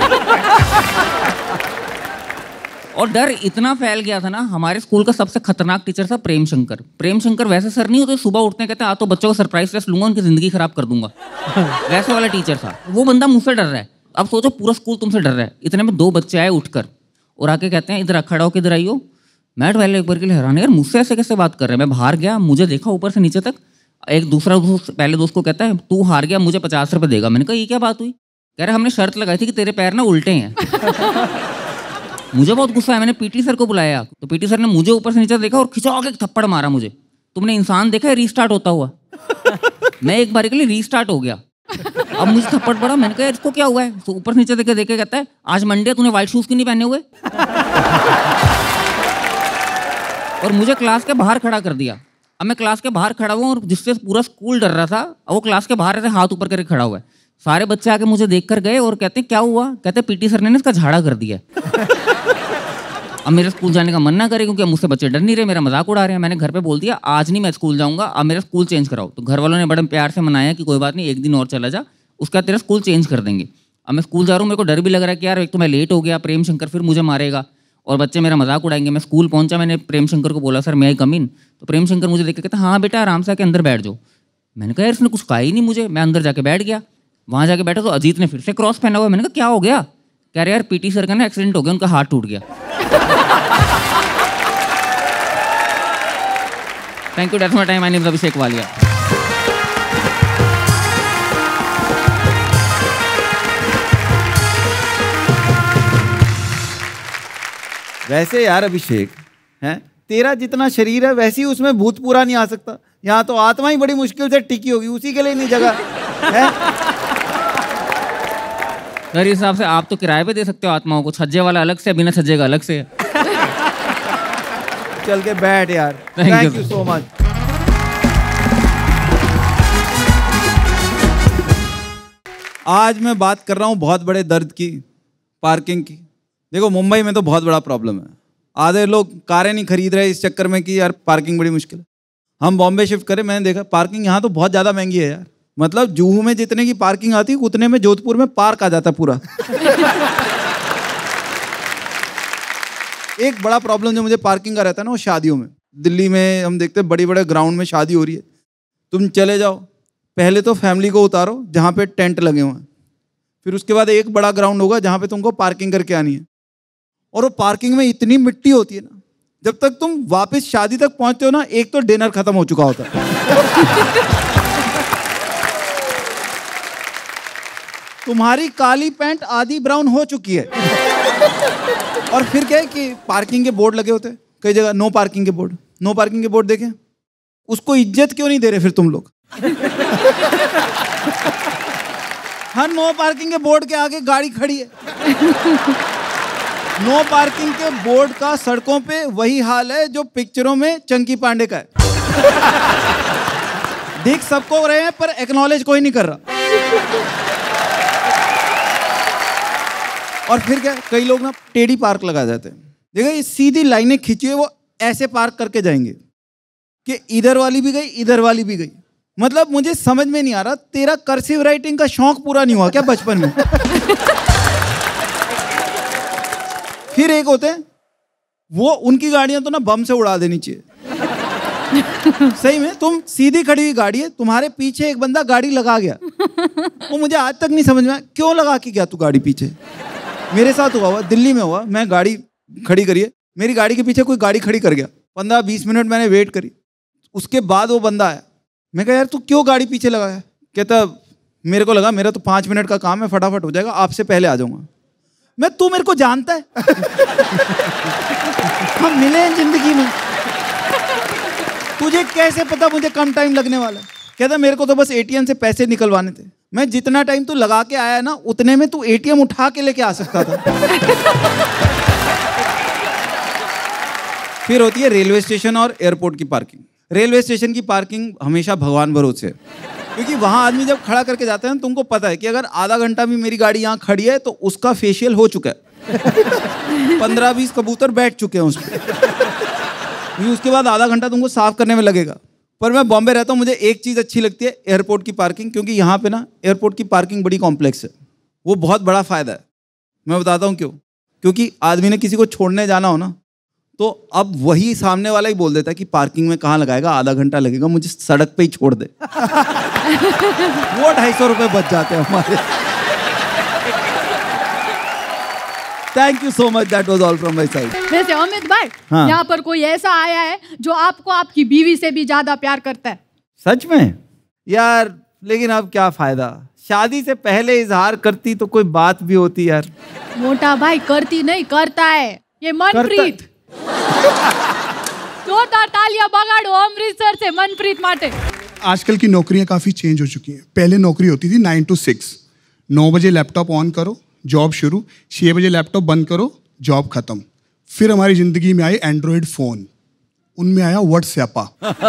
और डर इतना फैल गया था ना, हमारे स्कूल का सबसे खतरनाक टीचर था प्रेम शंकर। प्रेम शंकर वैसे सर नहीं होते, सुबह उठते कहते हैं आ तो बच्चों को सरप्राइज टेस्ट लूंगा, उनकी जिंदगी खराब कर दूंगा। वैसे वाला टीचर था वो। बंदा मुझसे डर रहा है। अब सोचो पूरा स्कूल तुमसे डर रहा है। इतने में 2 बच्चे आए उठकर और आके कहते हैं इधर खड़ा हो, किधर आइयो। मैं पहले एक बार के लिए हैरान, यार मुझसे ऐसे कैसे बात कर रहे हैं। मैं बाहर गया, मुझे देखा ऊपर से नीचे तक। एक दूसरा दोस्त, पहले दोस्त को कहता है तू हार गया, मुझे 50 रुपये देगा। मैंने कहा ये क्या बात हुई। कह रहे हमने शर्त लगाई थी कि तेरे पैर ना उल्टे हैं। मुझे बहुत गुस्सा है, मैंने पीटी सर को बुलाया, तो पीटी सर ने मुझे ऊपर से नीचे देखा और खिंचा के थप्पड़ मारा मुझे। तुमने इंसान देखा है रीस्टार्ट होता हुआ। मैं एक बार के लिए रीस्टार्ट हो गया। अब मुझे थप्पड़ पड़ा, मैंने कहा इसको क्या हुआ है? तो ऊपर नीचे देखे कहता है आज मंडे तूने व्हाइट शूज क्यों नहीं पहने हुए? और मुझे क्लास के बाहर खड़ा कर दिया। अब मैं क्लास के बाहर खड़ा हुआ और जिससे पूरा स्कूल डर रहा था, वो क्लास के बाहर ऐसे हाथ ऊपर करके खड़ा हुआ है। सारे बच्चे आके मुझे देख कर गए और कहते हैं क्या हुआ? कहते पीटी सर ने इसका झाड़ा कर दिया। अब मेरे स्कूल जाने का मन ना करे क्योंकि मुझसे बच्चे डर नहीं रहे, मेरा मजाक उड़ा रहे हैं। मैंने घर पे बोल दिया आज नहीं मैं स्कूल जाऊंगा, अब मेरा स्कूल चेंज कराओ। तो घर वालों ने बड़े प्यार से मनाया कि कोई बात नहीं, एक दिन और चला जा, उसके बाद तेरा स्कूल चेंज कर देंगे। अब मैं स्कूल जा रहा हूँ, मेरे को डर भी लग रहा है कि यार एक तो मैं लेट हो गया, प्रेम शंकर फिर मुझे मारेगा और बच्चे मेरा मजाक उड़ाएंगे। मैं स्कूल पहुंचा, मैंने प्रेम शंकर को बोला सर मैं कम इन। तो प्रेम शंकर मुझे देख के कहता हाँ बेटा आराम से आके अंदर बैठ जाओ। मैंने कहा यार इसने कुछ कहा ही नहीं मुझे। मैं अंदर जाके बैठ गया। वहां जाके बैठा तो अजीत ने फिर से क्रॉस पहना हुआ। मैंने कहा क्या हो गया? कह रहे यार पीटी सर का ना एक्सीडेंट हो गया, उनका हाथ टूट गया। Thank you, that's my time, my name is Abhishek Walia. वैसे यार अभिषेक हैं, तेरा जितना शरीर है वैसे ही उसमें भूत पूरा नहीं आ सकता। यहाँ तो आत्मा ही बड़ी मुश्किल से टिकी होगी, उसी के लिए नहीं जगह है। सर इस हिसाब से आप तो किराए पे दे सकते हो आत्माओं को, छज्जे वाला अलग से, बिना छज्जे का अलग से। चल के बैठ यार। Thank you so much. आज मैं बात कर रहा हूँ बहुत बड़े दर्द की, पार्किंग की। देखो मुंबई में तो बहुत बड़ा प्रॉब्लम है। आधे लोग कारें नहीं खरीद रहे इस चक्कर में कि यार पार्किंग बड़ी मुश्किल है। हम बॉम्बे शिफ्ट करें, मैंने देखा पार्किंग यहाँ तो बहुत ज़्यादा महंगी है यार। मतलब जुहू में जितने की पार्किंग आती है उतने में जोधपुर में पार्क आ जाता पूरा। एक बड़ा प्रॉब्लम जो मुझे पार्किंग का रहता है ना, वो शादियों में। दिल्ली में हम देखते हैं बड़े बड़े ग्राउंड में शादी हो रही है, तुम चले जाओ, पहले तो फैमिली को उतारो जहाँ पे टेंट लगे हुए हैं, फिर उसके बाद एक बड़ा ग्राउंड होगा जहाँ पे तुमको पार्किंग करके आनी है। और वो पार्किंग में इतनी मिट्टी होती है ना, जब तक तुम वापस शादी तक पहुंचते हो ना, एक तो डिनर खत्म हो चुका होता है। तुम्हारी काली पैंट आधी ब्राउन हो चुकी है। और फिर क्या है कि पार्किंग के बोर्ड लगे होते हैं कई जगह, नो पार्किंग के बोर्ड। नो पार्किंग के बोर्ड देखें, उसको इज्जत क्यों नहीं दे रहे फिर तुम लोग? हर नो पार्किंग के बोर्ड के आगे गाड़ी खड़ी है। नो पार्किंग के बोर्ड का सड़कों पे वही हाल है जो पिक्चरों में चंकी पांडे का है। देख सबको रहे हैं पर एक्नॉलेज कोई नहीं कर रहा। और फिर क्या, कई लोग ना टेढ़ी पार्क लगा जाते हैं। देखो ये सीधी लाइनें खींची हुई, वो ऐसे पार्क करके जाएंगे कि इधर वाली भी गई, इधर वाली भी गई। मतलब मुझे समझ में नहीं आ रहा, तेरा कर्सिव राइटिंग का शौक पूरा नहीं हुआ क्या बचपन में? फिर एक होते हैं वो, उनकी गाड़ियां तो ना बम से उड़ा देनी चाहिए। सही में, तुम सीधी खड़ी हुई गाड़ी है, तुम्हारे पीछे एक बंदा गाड़ी लगा गया। वो मुझे आज तक नहीं समझ में आया क्यों लगा के गया तू गाड़ी पीछे। मेरे साथ हुआ, दिल्ली में हुआ। मैं गाड़ी खड़ी करी है, मेरी गाड़ी के पीछे कोई गाड़ी खड़ी कर गया। 15-20 मिनट मैंने वेट करी, उसके बाद वो बंदा आया। मैं कहा यार तू क्यों गाड़ी पीछे लगाया? कहता मेरे को लगा मेरा तो 5 मिनट का काम है, फटाफट हो जाएगा, आपसे पहले आ जाऊंगा। मैं, तू मेरे को जानता है? हम मिले हैं जिंदगी में, तुझे कैसे पता मुझे कम टाइम लगने वाला है? कहता मेरे को तो बस एटीएम से पैसे निकलवाने थे। मैं, जितना टाइम तू लगा के आया ना उतने में तू एटीएम उठा के लेके आ सकता था। फिर होती है रेलवे स्टेशन और एयरपोर्ट की पार्किंग। रेलवे स्टेशन की पार्किंग हमेशा भगवान भरोसे है, क्योंकि वहां आदमी जब खड़ा करके जाते हैं तुमको पता है कि अगर आधा घंटा भी मेरी गाड़ी यहाँ खड़ी है तो उसका फेशियल हो चुका है। 15-20 कबूतर बैठ चुके हैं उस पर। उसके बाद आधा घंटा तुमको साफ करने में लगेगा। पर मैं बॉम्बे रहता हूँ, मुझे एक चीज़ अच्छी लगती है, एयरपोर्ट की पार्किंग। क्योंकि यहाँ पे ना एयरपोर्ट की पार्किंग बड़ी कॉम्प्लेक्स है। वो बहुत बड़ा फ़ायदा है, मैं बताता हूँ क्यों। क्योंकि आदमी ने किसी को छोड़ने जाना हो ना, तो अब वही सामने वाला ही बोल देता है कि पार्किंग में कहाँ लगाएगा, आधा घंटा लगेगा, मुझे सड़क पे ही छोड़ दे। वो 250 रुपये बच जाते हैं हमारे। Thank you so much, that was all from my side. वैसे अमित भाई, हाँ। यहाँ पर कोई ऐसा आया है जो आपको आपकी बीवी से भी ज्यादा प्यार करता है? सच में यार, लेकिन अब क्या फायदा, शादी से पहले इजहार करती तो कोई बात भी होती यार। मोटा भाई करती नहीं, करता है ये मनप्रीत। जोरदार तालियां बगाड़ो अमृतसर से मनप्रीत माटे। आजकल की नौकरियां काफ़ी चेंज हो चुकी हैं। पहले नौकरी होती थी 9 to 6, 9 बजे लैपटॉप ऑन करो, जॉब शुरू, 6 बजे लैपटॉप बंद करो, जॉब खत्म। फिर हमारी ज़िंदगी में आए एंड्रॉयड फ़ोन, उनमें आया व्हाट्सएपा।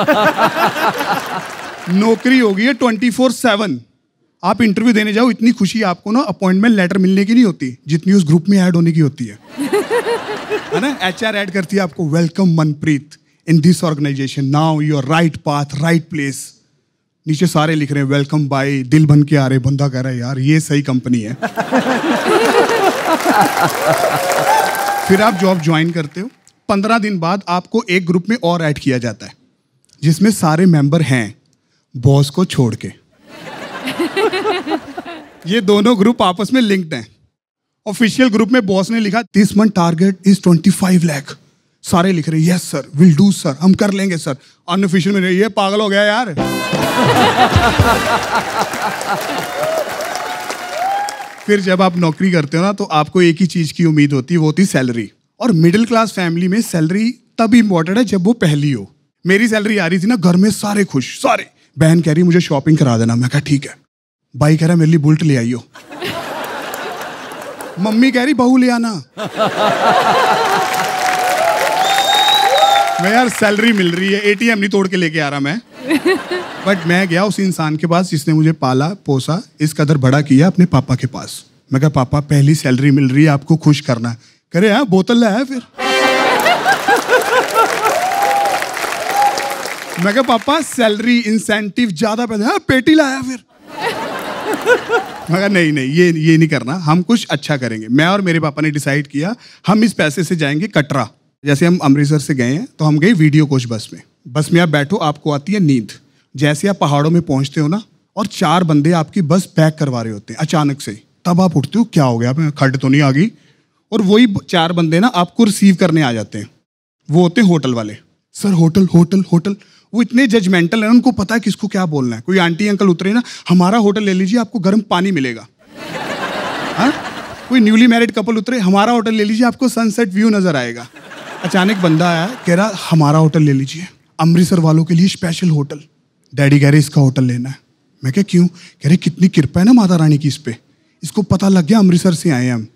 नौकरी हो गई है 24/7। आप इंटरव्यू देने जाओ, इतनी खुशी आपको ना अपॉइंटमेंट लेटर मिलने की नहीं होती जितनी उस ग्रुप में ऐड होने की होती है ना। HR ऐड करती है आपको, welcome Manpreet in this organisation, now your right path, right place. नीचे सारे लिख रहे हैं वेलकम बाय, दिल बन के आ रहे। बंदा कह रहा है यार ये सही कंपनी है। फिर आप जॉब ज्वाइन करते हो, 15 दिन बाद आपको एक ग्रुप में और ऐड किया जाता है जिसमें सारे मेंबर हैं बॉस को छोड़ के। ये दोनों ग्रुप आपस में लिंक्ड हैं। ऑफिशियल ग्रुप में बॉस ने लिखा this month target is 25 lakh. सारे लिख रहे हैं yes sir, will do sir, हम कर लेंगे सर। अनऑफिशियल में ये पागल हो गया यार। फिर जब आप नौकरी करते हो ना तो आपको एक ही चीज की उम्मीद होती है, वो होती सैलरी। और मिडिल क्लास फैमिली में सैलरी तब इंपॉर्टेंट है जब वो पहली हो। मेरी सैलरी आ रही थी ना, घर में सारे खुश, सारे। बहन कह रही मुझे शॉपिंग करा देना, मैं कहा ठीक है। भाई कह रहा मेरे लिए बुलेट ले आइयो। मम्मी कह रही बहू ले आना। मैं यार सैलरी मिल रही है, ATM नहीं तोड़ के लेके आ रहा मैं। बट मैं गया उस इंसान के पास जिसने मुझे पाला पोसा, इस कदर बड़ा किया, अपने पापा के पास। मैं कहा पापा पहली सैलरी मिल रही है, आपको खुश करना है। कह रहे हैं बोतल लाया फिर। मैं कहा पापा सैलरी इंसेंटिव ज्यादा पैसे, हाँ पेटी लाया फिर। मैं कहा नहीं ये नहीं करना, हम कुछ अच्छा करेंगे। मैं और मेरे पापा ने डिसाइड किया हम इस पैसे से जाएंगे कटरा। जैसे हम अमृतसर से गए हैं तो हम गए वीडियो कोच बस में। बस में आप बैठो, आपको आती है नींद। जैसे आप पहाड़ों में पहुंचते हो ना और 4 बंदे आपकी बस पैक करवा रहे होते हैं अचानक से, तब आप उठते हो क्या हो गया, खड्ड तो नहीं आ गई। और वही 4 बंदे ना आपको रिसीव करने आ जाते हैं, वो होते हैं होटल वाले। Sir hotel hotel hotel. वो इतने जजमेंटल है, उनको पता है किसको क्या बोलना है। कोई आंटी अंकल उतरे ना, हमारा होटल ले लीजिए आपको गर्म पानी मिलेगा। हाँ? कोई न्यूली मैरिड कपल उतरे, हमारा होटल ले लीजिए आपको सनसेट व्यू नजर आएगा। अचानक बंदा आया कह रहा हमारा होटल ले लीजिए, अमृतसर वालों के लिए स्पेशल होटल। डैडी कह रहे इसका होटल लेना है। मैं क्या क्यों? कह रहे कितनी कृपा है ना माता रानी की इस पे, इसको पता लग गया अमृतसर से आए हम।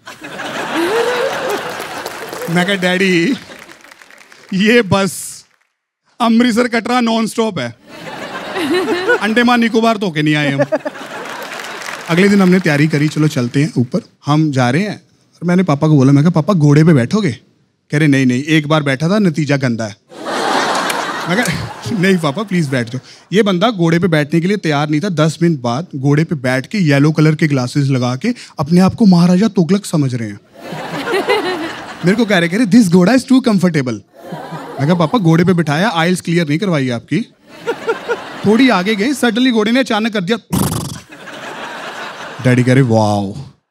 मैं कहा डैडी ये बस अमृतसर कटरा नॉन स्टॉप है, अंडमान निकोबार तो के नहीं आए हम। अगले दिन हमने तैयारी करी, चलो चलते हैं ऊपर। हम जा रहे हैं और मैंने पापा को बोला, मैं कहा पापा घोड़े पे बैठोगे? कह रहे नहीं एक बार बैठा था, नतीजा गंदा है। मैं कहा नहीं पापा प्लीज बैठ जाओ। ये बंदा घोड़े पे बैठने के लिए तैयार नहीं था। 10 मिनट बाद घोड़े पे बैठ के येलो कलर के ग्लासेस लगा के अपने आप को महाराजा तुगलक समझ रहे हैं। मेरे को कह रहे दिस घोड़ा इज टू कंफर्टेबल। मैं कहा पापा घोड़े पे बिठाया, आइल्स क्लियर नहीं करवाई आपकी। थोड़ी आगे गए, सडनली घोड़े ने अचानक कर दिया। डैडी कह रहे वाओ।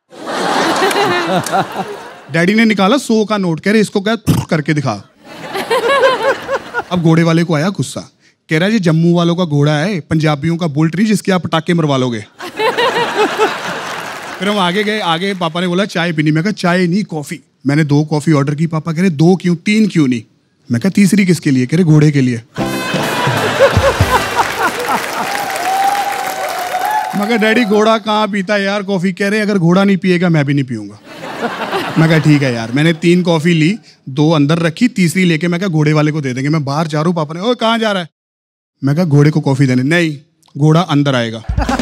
डैडी ने निकाला 100 का नोट, कह रहे इसको क्या करके दिखा। अब घोड़े वाले को आया गुस्सा, कह रहा है ये जम्मू वालों का घोड़ा है, पंजाबियों का बुलेट नहीं जिसके आप पटाखे मरवा लोगे। फिर हम आगे गए, आगे पापा ने बोला चाय पीनी। मैं कहा चाय नहीं कॉफी। मैंने 2 कॉफी ऑर्डर की। पापा कह रहे 2 क्यों, 3 क्यों नहीं? मैं कहा तीसरी किसके लिए? कह रहे घोड़े के लिए। मैं कहा डैडी घोड़ा कहाँ पीता है यार कॉफी? कह रहे अगर घोड़ा नहीं पिएगा मैं भी नहीं पीऊंगा। मैं कहा ठीक है यार। मैंने 3 कॉफी ली, 2 अंदर रखी, तीसरी लेके मैं कहा घोड़े वाले को दे देंगे। मैं बाहर जा रहा हूँ, पापा ने ओए कहाँ जा रहा है? मैं कहा घोड़े को कॉफी देने। नहीं घोड़ा अंदर आएगा।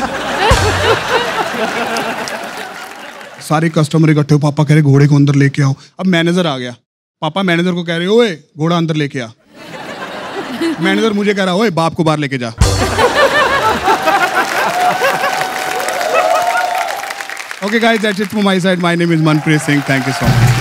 सारे कस्टमर इकट्ठे हो, पापा कह रहे घोड़े को अंदर लेके आओ। अब मैनेजर आ गया, पापा मैनेजर को कह रहे ओए घोड़ा अंदर लेके आ। मैनेजर मुझे कह रहा ओए बाप को बाहर लेके जा। Okay guys, that's it from my side. My name is Manpreet Singh. Thank you so much.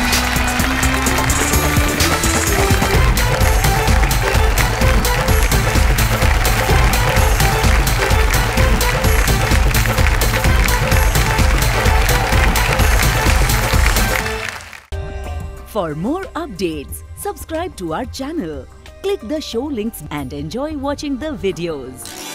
For more updates, subscribe to our channel, click the show links and enjoy watching the videos.